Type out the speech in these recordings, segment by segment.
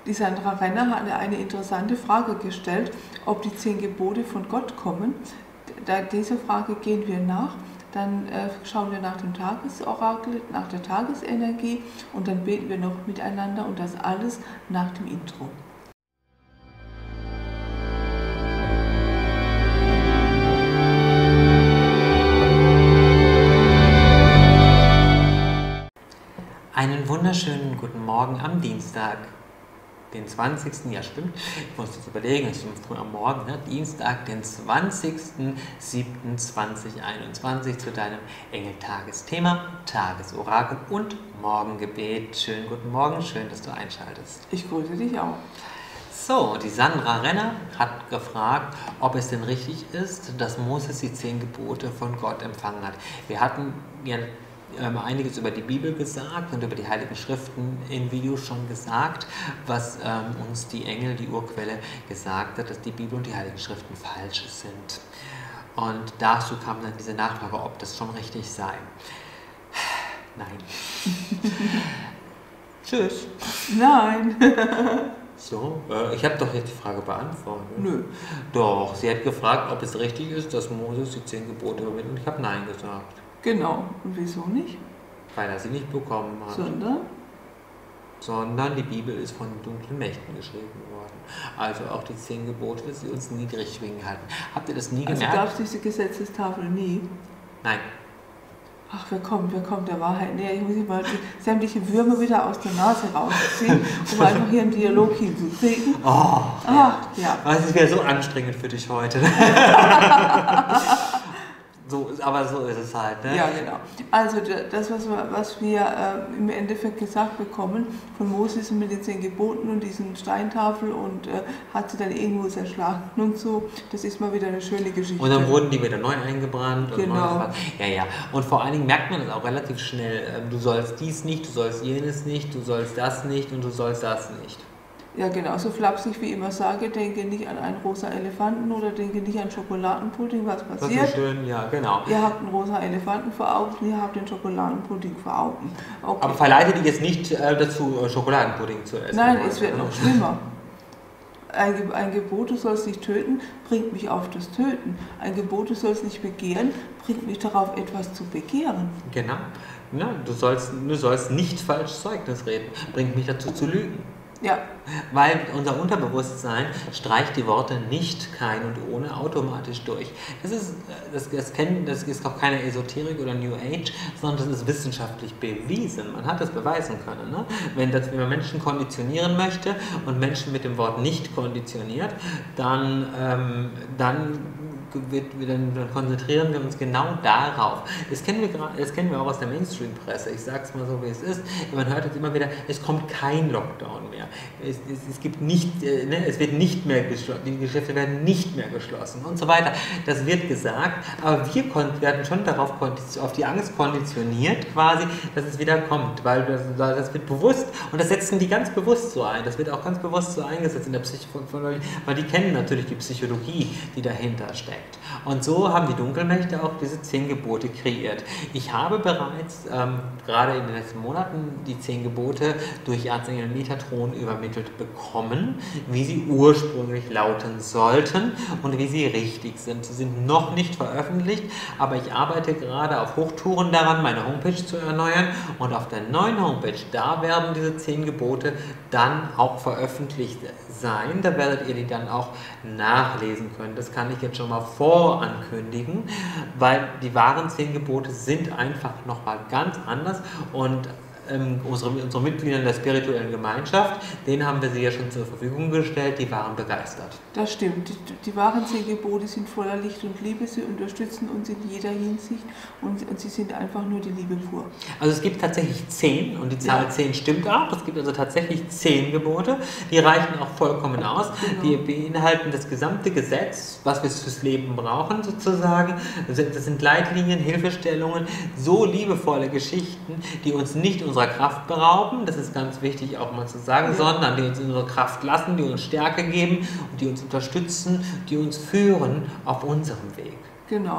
Die Sandra Renner hat eine interessante Frage gestellt, ob die 10 Gebote von Gott kommen. Dieser Frage gehen wir nach. Dann schauen wir nach dem Tagesorakel, nach der Tagesenergie und dann beten wir noch miteinander und das alles nach dem Intro. Einen wunderschönen guten Morgen am Dienstag, den 20. Ja stimmt, ich muss jetzt überlegen, es ist schon früh am Morgen, ne? Dienstag, den 20.07.2021 zu deinem Engeltagesthema, Tagesorakel und Morgengebet. Schönen guten Morgen, schön, dass du einschaltest. Ich grüße dich auch. So, die Sandra Renner hat gefragt, ob es denn richtig ist, dass Moses die 10 Gebote von Gott empfangen hat. Wir hatten ja einiges über die Bibel gesagt und über die Heiligen Schriften in Videos schon gesagt, was uns die Engel, die Urquelle, gesagt hat, dass die Bibel und die Heiligen Schriften falsch sind. Und dazu kam dann diese Nachfrage, ob das schon richtig sei. Nein. Tschüss. Nein. So, ich habe doch jetzt die Frage beantwortet. Nö. Doch, sie hat gefragt, ob es richtig ist, dass Moses die 10 Gebote übermittelt und ich habe Nein gesagt. Genau. Und wieso nicht? Weil er sie nicht bekommen hat. Sondern die Bibel ist von dunklen Mächten geschrieben worden. Also auch die 10 Gebote, dass sie uns niedrig schwingen halten. Habt ihr das nie gemerkt? Also gab es diese Gesetzestafel nie? Nein. Ach, wer kommt der Wahrheit näher? Ich muss mal die sämtliche Würmer wieder aus der Nase rausziehen, um einfach hier einen Dialog hinzukriegen. Oh, ach, ja. Es wäre so anstrengend für dich heute. So, aber so ist es halt, ne? Ja, genau. Also das, was wir im Endeffekt gesagt bekommen von Moses mit den 10 Geboten und diesen Steintafel und hat sie dann irgendwo zerschlagen und so, das ist mal wieder eine schöne Geschichte. Und dann wurden die wieder neu eingebrannt. Und genau. Ja. Und vor allen Dingen merkt man das auch relativ schnell, du sollst dies nicht, du sollst jenes nicht, du sollst das nicht und du sollst das nicht. Ja, genau, so flapsig wie ich immer sage, denke nicht an einen rosa Elefanten oder denke nicht an Schokoladenpudding, was passiert. Das ist schön, ja, genau. Ihr habt einen rosa Elefanten vor Augen, ihr habt den Schokoladenpudding vor Augen. Okay. Aber verleite dich jetzt nicht dazu, Schokoladenpudding zu essen. Nein, es wird noch schlimmer. Ein Gebot, du sollst nicht töten, bringt mich auf das Töten. Ein Gebot, du sollst nicht begehren, bringt mich darauf, etwas zu begehren. Genau. Ja, du sollst nicht falsches Zeugnis reden, bringt mich dazu zu lügen. Ja. Weil unser Unterbewusstsein streicht die Worte nicht, kein und ohne automatisch durch. Das ist auch keine Esoterik oder New Age, sondern das ist wissenschaftlich bewiesen. Man hat das beweisen können. Ne? Wenn man Menschen konditionieren möchte und Menschen mit dem Wort nicht konditioniert, dann konzentrieren wir uns genau darauf. Das kennen wir auch aus der Mainstream-Presse. Ich sage es mal so, wie es ist. Man hört jetzt immer wieder, es kommt kein Lockdown mehr. Es wird nicht mehr geschlossen, die Geschäfte werden nicht mehr geschlossen und so weiter. Das wird gesagt, aber wir werden schon auf die Angst konditioniert quasi, dass es wieder kommt, weil das wird bewusst und das setzen die ganz bewusst so ein. Das wird auch ganz bewusst so eingesetzt in der Psychologie, weil die kennen natürlich die Psychologie, die dahinter steckt. Und so haben die Dunkelmächte auch diese 10 Gebote kreiert. Ich habe bereits gerade in den letzten Monaten die 10 Gebote durch Erzengel Metatron übermittelt bekommen, wie sie ursprünglich lauten sollten und wie sie richtig sind. Sie sind noch nicht veröffentlicht, aber ich arbeite gerade auf Hochtouren daran, meine Homepage zu erneuern und auf der neuen Homepage, da werden diese 10 Gebote dann auch veröffentlicht sein. Da werdet ihr die dann auch nachlesen können. Das kann ich jetzt schon mal vorankündigen, weil die wahren 10 Gebote sind einfach nochmal ganz anders und unsere Mitglieder in der spirituellen Gemeinschaft, denen haben wir sie ja schon zur Verfügung gestellt, die waren begeistert. Das stimmt. Die wahren 10 Gebote sind voller Licht und Liebe, sie unterstützen uns in jeder Hinsicht und sie sind einfach nur die Liebe pur. Also es gibt tatsächlich 10 und die Zahl 10 stimmt auch. Es gibt also tatsächlich 10 Gebote, die reichen auch vollkommen aus. Genau. Die beinhalten das gesamte Gesetz, was wir fürs Leben brauchen sozusagen. Das sind Leitlinien, Hilfestellungen, so liebevolle Geschichten, die uns nicht unserer Kraft berauben, das ist ganz wichtig auch mal zu sagen, sondern die uns unsere Kraft lassen, die uns Stärke geben und die uns unterstützen, die uns führen auf unserem Weg. Genau,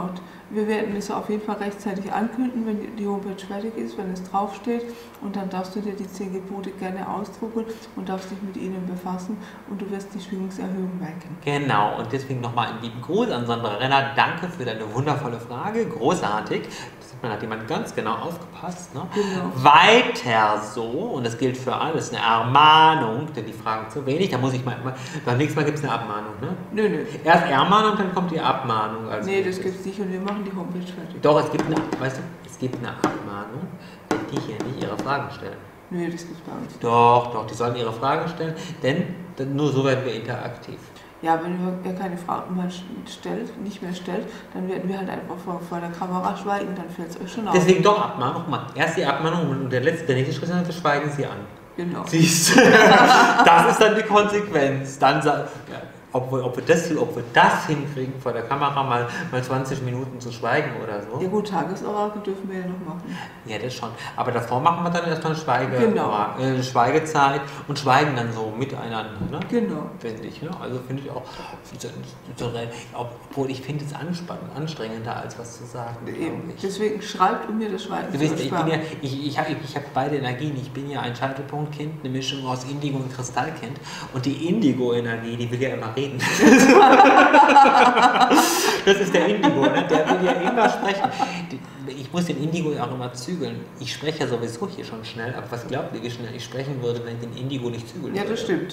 Wir werden es auf jeden Fall rechtzeitig ankündigen, wenn die Homepage fertig ist, wenn es draufsteht. Und dann darfst du dir die 10 Gebote gerne ausdrucken und darfst dich mit ihnen befassen und du wirst die Schwingungserhöhung merken. Genau, und deswegen nochmal einen lieben Gruß an Sandra Renner. Danke für deine wundervolle Frage, großartig. Man hat jemand ganz genau aufgepasst. Ne? Genau. Weiter so, und das gilt für alles, eine Ermahnung, denn die fragen zu wenig, da muss ich mal, beim nächsten Mal gibt es eine Abmahnung, ne? Nö. Erst Ermahnung, dann kommt die Abmahnung. Also nee, das gibt es nicht und wir machen die Homepage fertig. Doch, es gibt eine Abmahnung, wenn die hier nicht ihre Fragen stellen. Nö, das gibt es bei uns. Doch, die sollen ihre Fragen stellen, denn nur so werden wir interaktiv. Ja, wenn er keine Fragen mehr nicht mehr stellt, dann werden wir halt einfach vor der Kamera schweigen, dann fällt es euch schon auf. Deswegen doch Abmahnung, mal. Erst die Abmahnung und der nächste Schritt ist, dann schweigen sie an. Genau. Siehst du, das ist dann die Konsequenz. Dann ob wir das hinkriegen, vor der Kamera mal 20 Minuten zu schweigen oder so. Ja gut, Tagesorakel dürfen wir ja noch machen. Ja, das schon. Aber davor machen wir dann erstmal Schweigezeit und schweigen dann so miteinander. Ne? Genau. Finde ich. Ne? Also finde ich auch, obwohl ich finde es anstrengender, als was zu sagen. Eben. Deswegen schreibt, um mir das Schweigen zu ersparen. Ich habe beide Energien. Ich bin ja ein Scheitelpunktkind, eine Mischung aus Indigo und Kristallkind. Und die Indigo-Energie, die will ja immer reden. Das ist der Indigo, ne? Der will ja immer sprechen. Ich muss den Indigo ja auch immer zügeln. Ich spreche ja sowieso hier schon schnell, aber was glaubt ihr, wie schnell ich sprechen würde, wenn ich den Indigo nicht zügeln würde? Ja, das stimmt.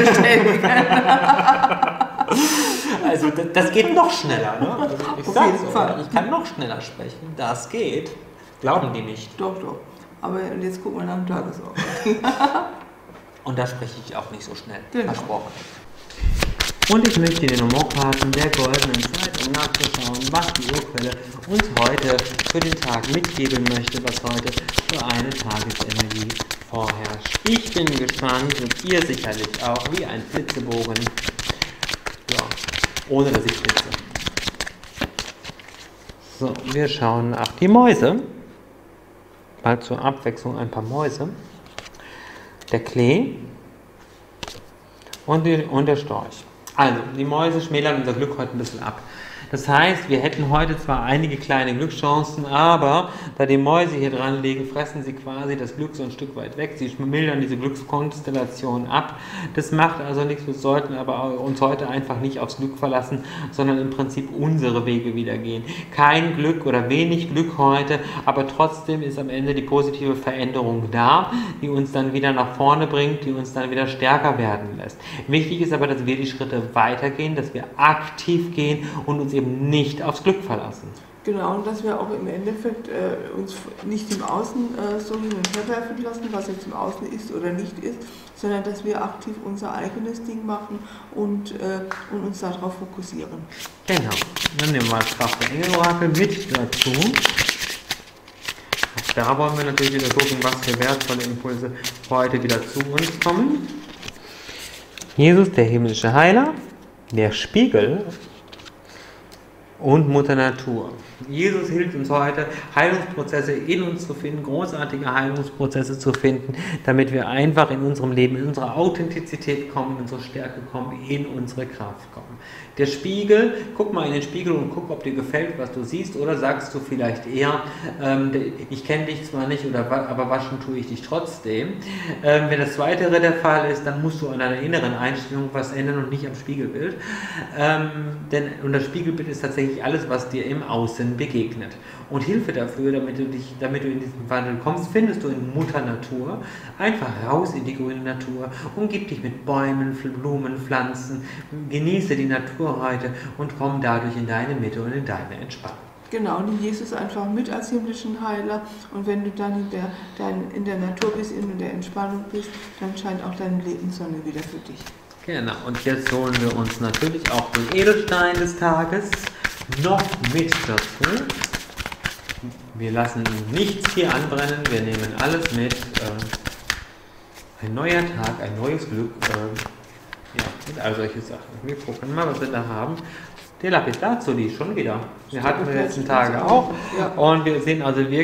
Das also das geht noch schneller. Ne? Also ich Auf sag's jeden so, Fall. ich kann noch schneller sprechen. Das geht. Glauben die nicht. Doch. Aber jetzt gucken wir nach dem Tagesorakel. Und da spreche ich auch nicht so schnell. Genau. Versprochen. Und ich möchte den Nummerkarten der goldenen Zeit, um nachzuschauen, was die Urquelle uns heute für den Tag mitgeben möchte, was heute für eine Tagesenergie vorherrscht. Ich bin gespannt und ihr sicherlich auch, wie ein Flitzebogen. Ja, ohne dass ich flitze. So, wir schauen nach die Mäuse. Mal zur Abwechslung ein paar Mäuse. Der Klee und der Storch. Also, die Mäuse schmälern unser Glück heute ein bisschen ab. Das heißt, wir hätten heute zwar einige kleine Glückschancen, aber da die Mäuse hier dran liegen, fressen sie quasi das Glück so ein Stück weit weg. Sie mildern diese Glückskonstellation ab. Das macht also nichts. Wir sollten aber uns heute einfach nicht aufs Glück verlassen, sondern im Prinzip unsere Wege wieder gehen. Kein Glück oder wenig Glück heute, aber trotzdem ist am Ende die positive Veränderung da, die uns dann wieder nach vorne bringt, die uns dann wieder stärker werden lässt. Wichtig ist aber, dass wir die Schritte weitergehen, dass wir aktiv gehen und uns eben nicht aufs Glück verlassen. Genau, und dass wir auch im Endeffekt uns nicht im Außen so hin und her werfen lassen, was jetzt im Außen ist oder nicht ist, sondern dass wir aktiv unser eigenes Ding machen und uns darauf fokussieren. Genau, dann nehmen wir als Kraft der Engel-Orakel mit dazu. Auch da wollen wir natürlich wieder gucken, was für wertvolle Impulse heute wieder zu uns kommen. Jesus, der himmlische Heiler, der Spiegel und Mutter Natur. Jesus hilft uns heute, Heilungsprozesse in uns zu finden, großartige Heilungsprozesse zu finden, damit wir einfach in unserem Leben, in unsere Authentizität kommen, in unsere Stärke kommen, in unsere Kraft kommen. Der Spiegel, guck mal in den Spiegel und guck, ob dir gefällt, was du siehst, oder sagst du vielleicht eher, ich kenne dich zwar nicht, aber waschen tue ich dich trotzdem. Wenn das Zweite der Fall ist, dann musst du an deiner inneren Einstellung was ändern und nicht am Spiegelbild. Und das Spiegelbild ist tatsächlich alles, was dir im Außen begegnet. Und Hilfe dafür, damit du in diesen Wandel kommst, findest du in Mutter Natur. Einfach raus in die grüne Natur, umgib dich mit Bäumen, Blumen, Pflanzen, genieße die Natur heute und komm dadurch in deine Mitte und in deine Entspannung. Genau, nimm Jesus einfach mit als himmlischen Heiler und wenn du dann in der Natur bist, in der Entspannung bist, dann scheint auch deine Lebenssonne wieder für dich. Genau, und jetzt holen wir uns natürlich auch den Edelstein des Tages noch mit dazu. Wir lassen nichts hier anbrennen, wir nehmen alles mit. Ein neuer Tag, ein neues Glück, und all solche Sachen. Wir gucken mal, was wir da haben. Der Lapis Lazuli schon wieder. Wir hatten die letzten Tage auch. Ja. Und wir sehen also wirklich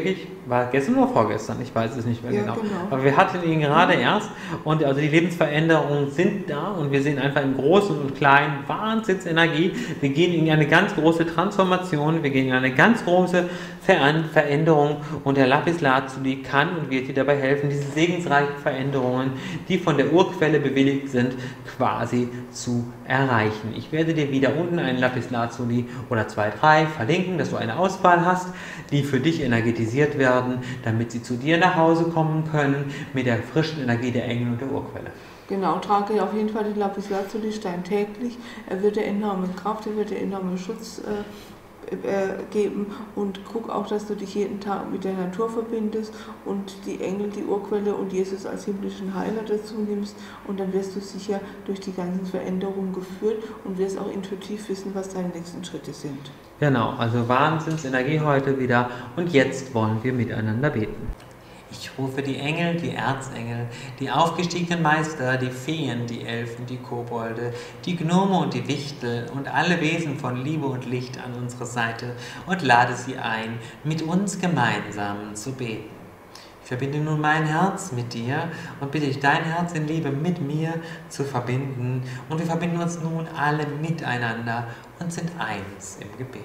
war gestern oder vorgestern, ich weiß es nicht mehr genau. Genau. Aber wir hatten ihn gerade erst und also die Lebensveränderungen sind da und wir sehen einfach im Großen und Kleinen Wahnsinnsenergie. Wir gehen in eine ganz große Transformation, wir gehen in eine ganz große Veränderung und der Lapislazuli kann und wird dir dabei helfen, diese segensreichen Veränderungen, die von der Urquelle bewilligt sind, quasi zu erreichen. Ich werde dir wieder unten einen Lapislazuli oder 2, 3 verlinken, dass du eine Auswahl hast, die für dich energetisiert werden, damit sie zu dir nach Hause kommen können mit der frischen Energie der Engel und der Urquelle. Genau, trage auf jeden Fall den Lapislazuli-Stein täglich. Er wird dir enorme Kraft, er wird dir enormen Schutz geben und guck auch, dass du dich jeden Tag mit der Natur verbindest und die Engel, die Urquelle und Jesus als himmlischen Heiler dazu nimmst und dann wirst du sicher durch die ganzen Veränderungen geführt und wirst auch intuitiv wissen, was deine nächsten Schritte sind. Genau, also Wahnsinnsenergie heute wieder und jetzt wollen wir miteinander beten. Ich rufe die Engel, die Erzengel, die aufgestiegenen Meister, die Feen, die Elfen, die Kobolde, die Gnome und die Wichtel und alle Wesen von Liebe und Licht an unsere Seite und lade sie ein, mit uns gemeinsam zu beten. Ich verbinde nun mein Herz mit dir und bitte dich, dein Herz in Liebe mit mir zu verbinden. Und wir verbinden uns nun alle miteinander und sind eins im Gebet.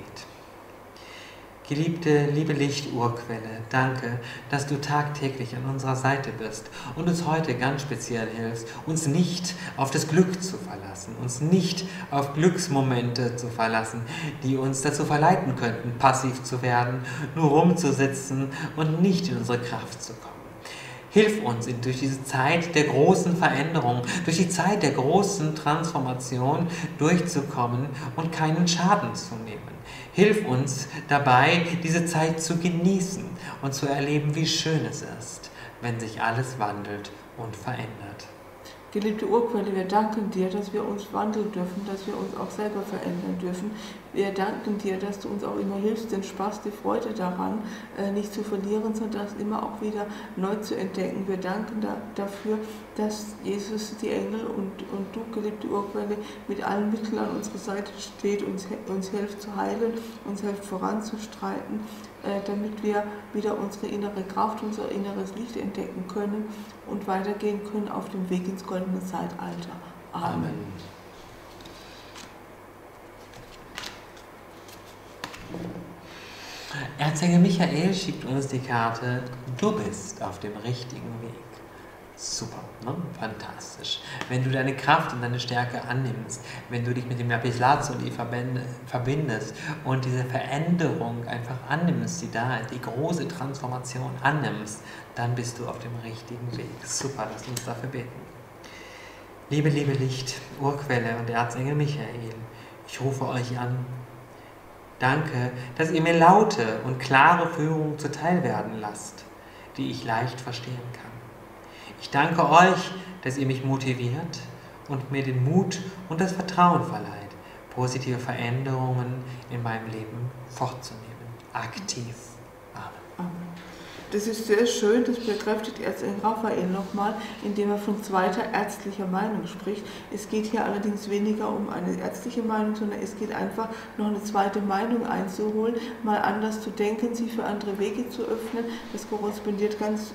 Geliebte, liebe Lichturquelle, danke, dass du tagtäglich an unserer Seite bist und uns heute ganz speziell hilfst, uns nicht auf das Glück zu verlassen, uns nicht auf Glücksmomente zu verlassen, die uns dazu verleiten könnten, passiv zu werden, nur rumzusitzen und nicht in unsere Kraft zu kommen. Hilf uns durch diese Zeit der großen Veränderung, durch die Zeit der großen Transformation durchzukommen und keinen Schaden zu nehmen. Hilf uns dabei, diese Zeit zu genießen und zu erleben, wie schön es ist, wenn sich alles wandelt und verändert. Geliebte Urquelle, wir danken dir, dass wir uns wandeln dürfen, dass wir uns auch selber verändern dürfen. Wir danken dir, dass du uns auch immer hilfst, den Spaß, die Freude daran nicht zu verlieren, sondern das immer auch wieder neu zu entdecken. Wir danken dafür, dass Jesus, die Engel und du, geliebte Urquelle, mit allen Mitteln an unserer Seite steht, uns hilft zu heilen, uns hilft voranzustreiten, damit wir wieder unsere innere Kraft, unser inneres Licht entdecken können und weitergehen können auf dem Weg ins goldene Zeitalter. Amen. Erzengel Michael schickt uns die Karte, du bist auf dem richtigen Weg. Super, ne? Fantastisch. Wenn du deine Kraft und deine Stärke annimmst, wenn du dich mit dem Lapislazuli verbindest und diese Veränderung einfach annimmst, die da ist, die große Transformation annimmst, dann bist du auf dem richtigen Weg. Super, lass uns dafür beten. Liebe Licht, Urquelle und Erzengel Michael, ich rufe euch an. Danke, dass ihr mir laute und klare Führung zuteil werden lasst, die ich leicht verstehen kann. Ich danke euch, dass ihr mich motiviert und mir den Mut und das Vertrauen verleiht, positive Veränderungen in meinem Leben vorzunehmen. Aktiv. Amen. Das ist sehr schön, das bekräftigt Erzengel Raphael nochmal, indem er von zweiter ärztlicher Meinung spricht. Es geht hier allerdings weniger um eine ärztliche Meinung, sondern es geht einfach noch eine zweite Meinung einzuholen, mal anders zu denken, sich für andere Wege zu öffnen. Das korrespondiert ganz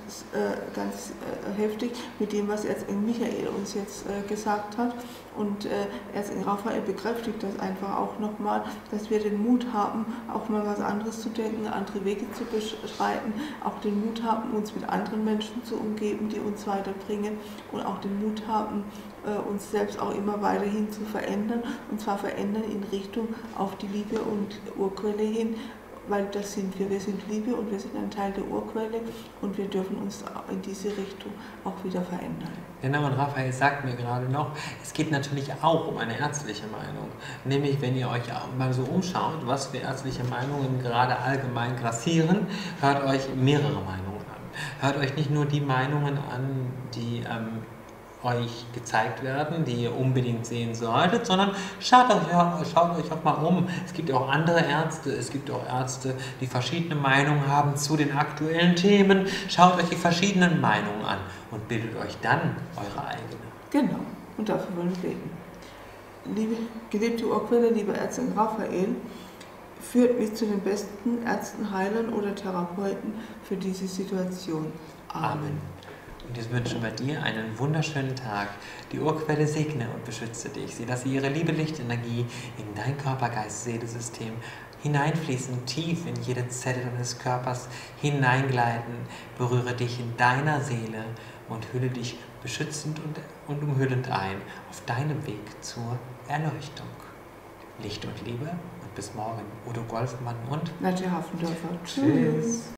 heftig mit dem, was Erzengel Michael uns jetzt gesagt hat. Und Erzengel Raphael bekräftigt das einfach auch nochmal, dass wir den Mut haben, auch mal was anderes zu denken, andere Wege zu beschreiten, auch den Mut haben, uns mit anderen Menschen zu umgeben, die uns weiterbringen und auch den Mut haben, uns selbst auch immer weiterhin zu verändern, und zwar verändern in Richtung auf die Liebe und Urquelle hin, weil das sind wir. Wir sind Liebe und wir sind ein Teil der Urquelle und wir dürfen uns in diese Richtung auch wieder verändern. Genau, und Raphael sagt mir gerade noch, es geht natürlich auch um eine ärztliche Meinung. Nämlich, wenn ihr euch mal so umschaut, was für ärztliche Meinungen gerade allgemein grassieren, hört euch mehrere Meinungen an. Hört euch nicht nur die Meinungen an, die euch gezeigt werden, die ihr unbedingt sehen solltet, sondern schaut euch auch mal um. Es gibt auch andere Ärzte, es gibt auch Ärzte, die verschiedene Meinungen haben zu den aktuellen Themen. Schaut euch die verschiedenen Meinungen an und bildet euch dann eure eigene. Genau, und dafür wollen wir beten. Geliebte Urquelle, lieber Erzengel Raphael, führt mich zu den besten Ärzten, Heilern oder Therapeuten für diese Situation. Amen. Und jetzt wünschen wir dir einen wunderschönen Tag. Die Urquelle segne und beschütze dich. Sie lasse ihre Liebe, Lichtenergie in dein Körper, Geist, Seele-System hineinfließen, tief in jede Zelle deines Körpers hineingleiten. Berühre dich in deiner Seele und hülle dich beschützend und umhüllend ein auf deinem Weg zur Erleuchtung. Licht und Liebe und bis morgen. Udo Golfmann und Nadja Hafendorfer. Tschüss.